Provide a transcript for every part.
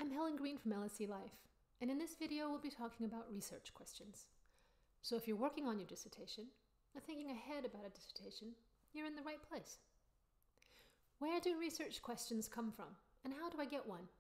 I'm Helen Green from LSE Life, and in this video we'll be talking about research questions. So if you're working on your dissertation, or thinking ahead about a dissertation, you're in the right place. Where do research questions come from, and how do I get one?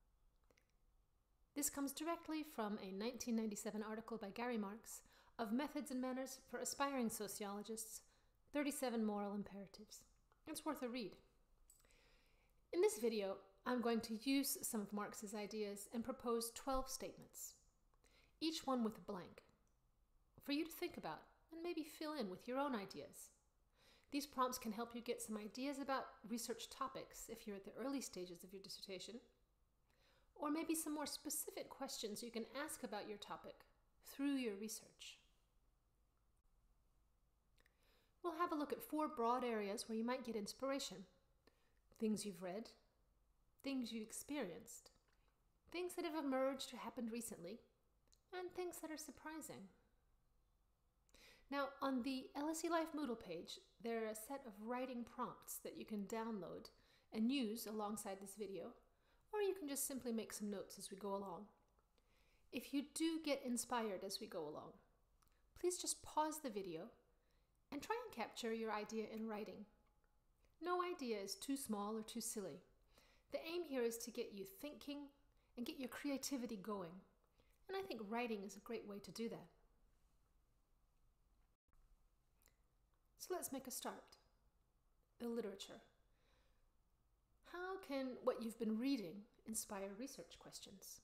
This comes directly from a 1997 article by Gary Marks of Methods and Manners for Aspiring Sociologists, 37 Moral Imperatives. It's worth a read. In this video, I'm going to use some of Marx's ideas and propose 12 statements, each one with a blank, for you to think about and maybe fill in with your own ideas. These prompts can help you get some ideas about research topics if you're at the early stages of your dissertation, or maybe some more specific questions you can ask about your topic through your research. We'll have a look at 4 broad areas where you might get inspiration: things you've read, things you've experienced, things that have emerged or happened recently, and things that are surprising. Now, on the LSE Life Moodle page, there are a set of writing prompts that you can download and use alongside this video, or you can just simply make some notes as we go along. If you do get inspired as we go along, please just pause the video and try and capture your idea in writing. No idea is too small or too silly. The aim here is to get you thinking and get your creativity going, and I think writing is a great way to do that. So let's make a start. The literature. How can what you've been reading inspire research questions?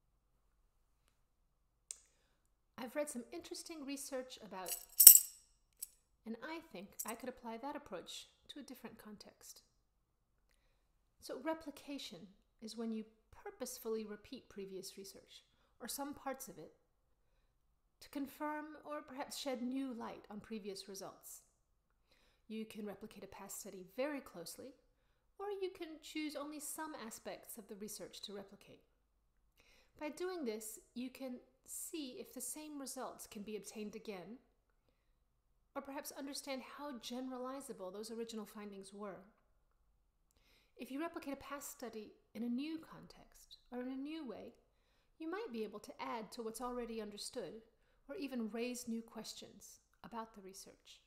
I've read some interesting research about, and I think I could apply that approach to a different context. So replication is when you purposefully repeat previous research, or some parts of it, to confirm or perhaps shed new light on previous results. You can replicate a past study very closely, or you can choose only some aspects of the research to replicate. By doing this, you can see if the same results can be obtained again, or perhaps understand how generalizable those original findings were. If you replicate a past study in a new context or in a new way, you might be able to add to what's already understood or even raise new questions about the research.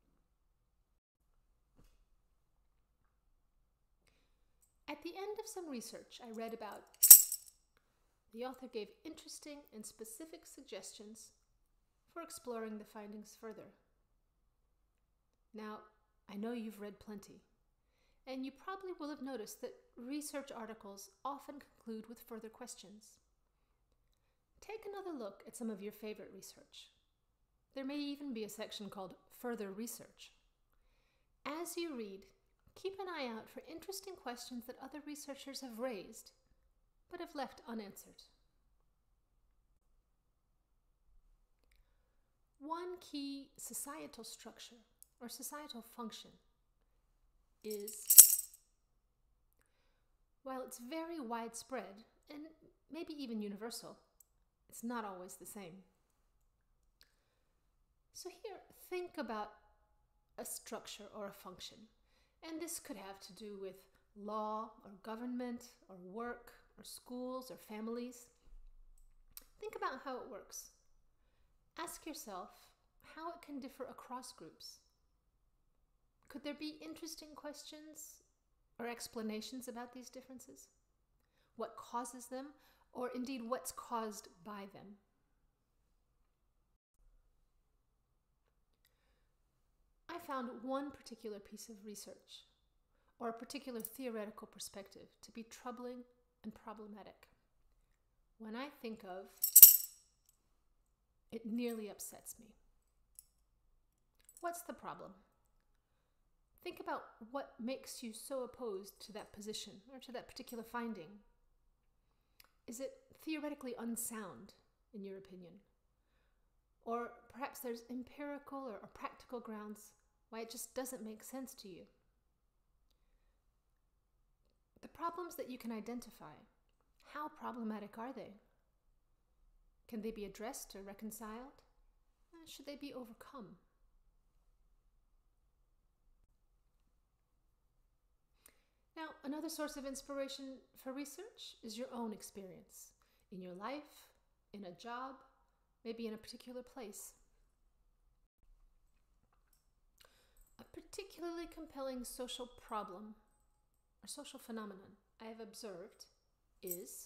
At the end of some research I read about, the author gave interesting and specific suggestions for exploring the findings further. Now, I know you've read plenty, and you probably will have noticed that research articles often conclude with further questions. Take another look at some of your favorite research. There may even be a section called Further Research. As you read, keep an eye out for interesting questions that other researchers have raised, but have left unanswered. One key societal structure or societal function is, while it's very widespread and maybe even universal, it's not always the same. So here, think about a structure or a function, and this could have to do with law or government or work or schools or families. Think about how it works. Ask yourself how it can differ across groups. Could there be interesting questions or explanations about these differences? What causes them, or indeed what's caused by them? I found one particular piece of research, or a particular theoretical perspective, to be troubling and problematic. When I think of, it nearly upsets me. What's the problem? Think about what makes you so opposed to that position or to that particular finding. Is it theoretically unsound, in your opinion? Or perhaps there's empirical or practical grounds why it just doesn't make sense to you. The problems that you can identify, how problematic are they? Can they be addressed or reconciled? Should they be overcome? Now, Another source of inspiration for research is your own experience in your life, in a job, maybe in a particular place. A particularly compelling social problem or social phenomenon I have observed is,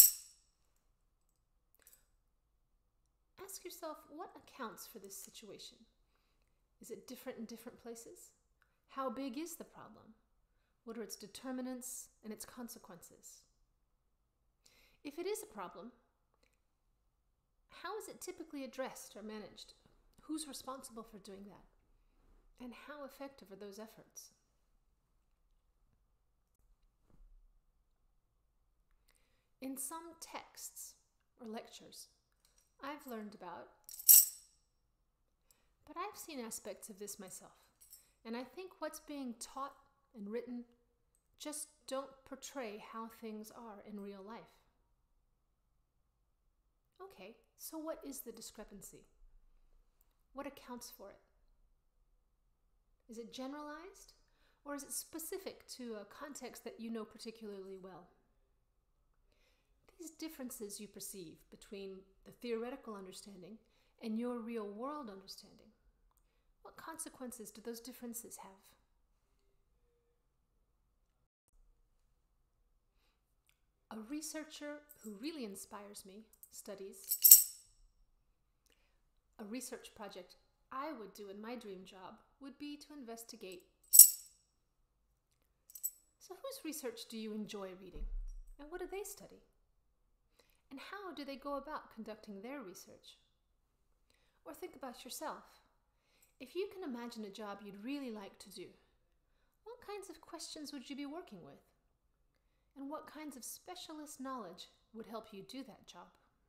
ask yourself what accounts for this situation. Is it different in different places? How big is the problem? What are its determinants and its consequences? If it is a problem, how is it typically addressed or managed? Who's responsible for doing that? And how effective are those efforts? In some texts or lectures I've learned about, but I've seen aspects of this myself, and I think what's being taught and written just don't portray how things are in real life. Okay, so what is the discrepancy? What accounts for it? Is it generalized, or is it specific to a context that you know particularly well? These differences you perceive between the theoretical understanding and your real-world understanding, what consequences do those differences have? A researcher who really inspires me studies. A research project I would do in my dream job would be to investigate. So whose research do you enjoy reading? And what do they study? And how do they go about conducting their research? Or think about yourself. If you can imagine a job you'd really like to do, what kinds of questions would you be working with? And what kinds of specialist knowledge would help you do that job?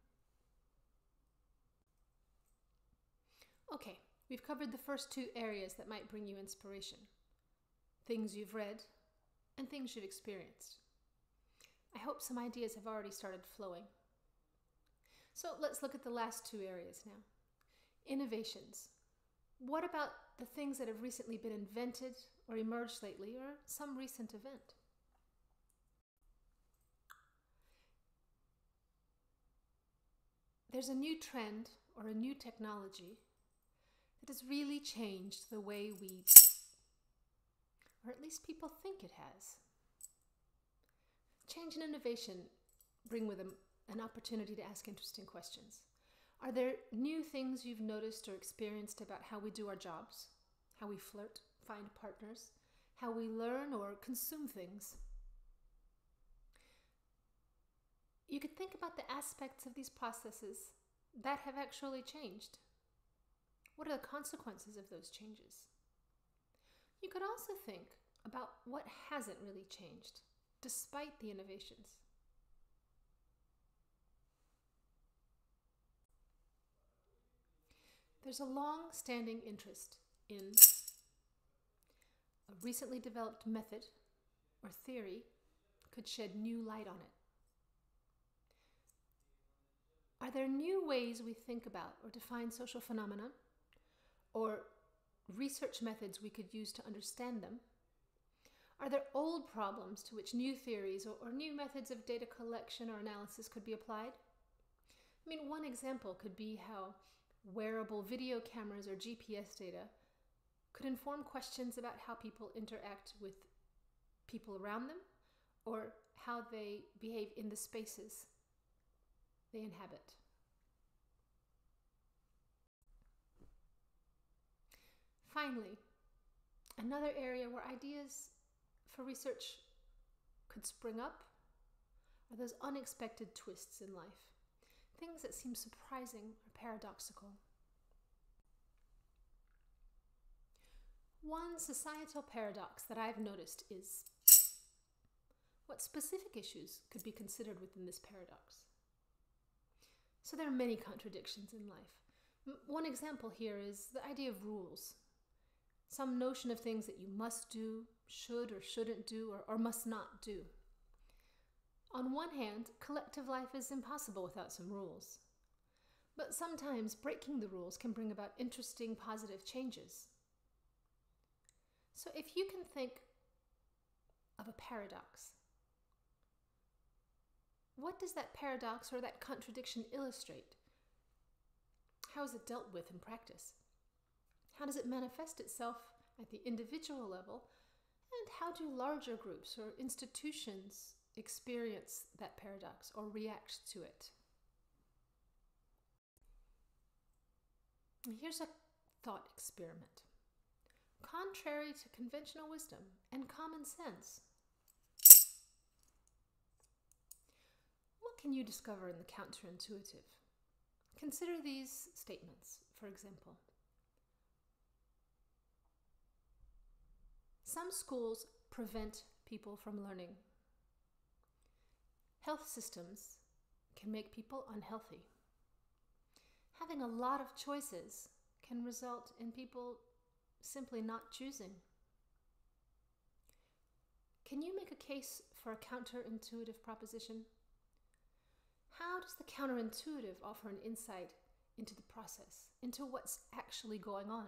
Okay, we've covered the first two areas that might bring you inspiration. Things you've read and things you've experienced. I hope some ideas have already started flowing. So let's look at the last two areas now. Innovations. What about the things that have recently been invented or emerged lately, or some recent event? There's a new trend or a new technology that has really changed the way we, or at least people think it has. Change and innovation bring with them an opportunity to ask interesting questions. Are there new things you've noticed or experienced about how we do our jobs, how we flirt, find partners, how we learn or consume things? You could think about the aspects of these processes that have actually changed. What are the consequences of those changes? You could also think about what hasn't really changed, despite the innovations. There's a long-standing interest in a recently developed method or theory could shed new light on it. Are there new ways we think about or define social phenomena, or research methods we could use to understand them? Are there old problems to which new theories or new methods of data collection or analysis could be applied? I mean, one example could be how wearable video cameras or GPS data could inform questions about how people interact with people around them, or how they behave in the spaces they inhabit. Finally, another area where ideas for research could spring up are those unexpected twists in life, things that seem surprising or paradoxical. One societal paradox that I've noticed is what specific issues could be considered within this paradox. So there are many contradictions in life. One example here is the idea of rules. Some notion of things that you must do, should or shouldn't do, or must not do. On one hand, collective life is impossible without some rules. But sometimes breaking the rules can bring about interesting, positive changes. So if you can think of a paradox. What does that paradox or that contradiction illustrate? How is it dealt with in practice? How does it manifest itself at the individual level? And how do larger groups or institutions experience that paradox or react to it? And here's a thought experiment. Contrary to conventional wisdom and common sense, what can you discover in the counterintuitive? Consider these statements, for example. Some schools prevent people from learning. Health systems can make people unhealthy. Having a lot of choices can result in people simply not choosing. Can you make a case for a counterintuitive proposition? How does the counterintuitive offer an insight into the process, into what's actually going on?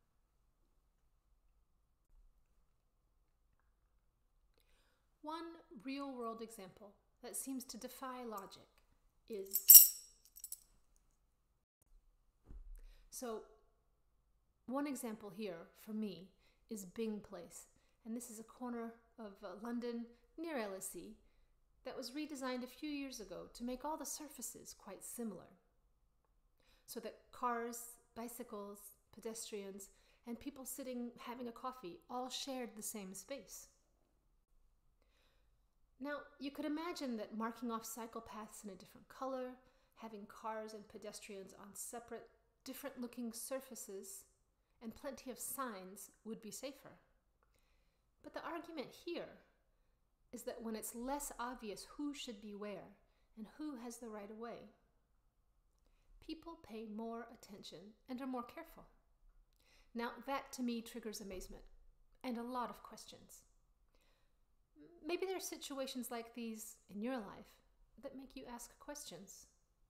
One real-world example that seems to defy logic is... So, one example here, for me, is Byng Place. And this is a corner of London near LSE that was redesigned a few years ago to make all the surfaces quite similar, so that cars, bicycles, pedestrians, and people sitting having a coffee all shared the same space. Now, you could imagine that marking off cycle paths in a different color, having cars and pedestrians on separate, different-looking surfaces, and plenty of signs would be safer. But the argument here is that when it's less obvious who should be where and who has the right of way, people pay more attention and are more careful. Now, that to me triggers amazement and a lot of questions. Maybe there are situations like these in your life that make you ask questions.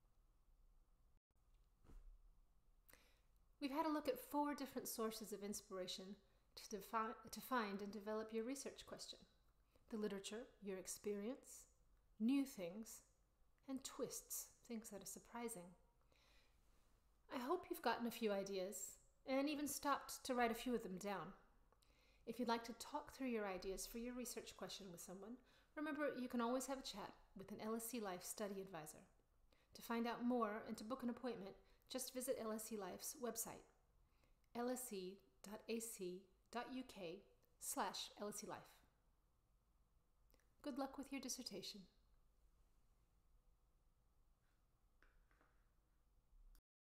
We've had a look at 4 different sources of inspiration to find and develop your research question: the literature, your experience, new things, and twists, things that are surprising. I hope you've gotten a few ideas and even stopped to write a few of them down. If you'd like to talk through your ideas for your research question with someone, remember you can always have a chat with an LSE Life study advisor. To find out more and to book an appointment, just visit LSE Life's website, lse.ac.uk/LSE Life. Good luck with your dissertation.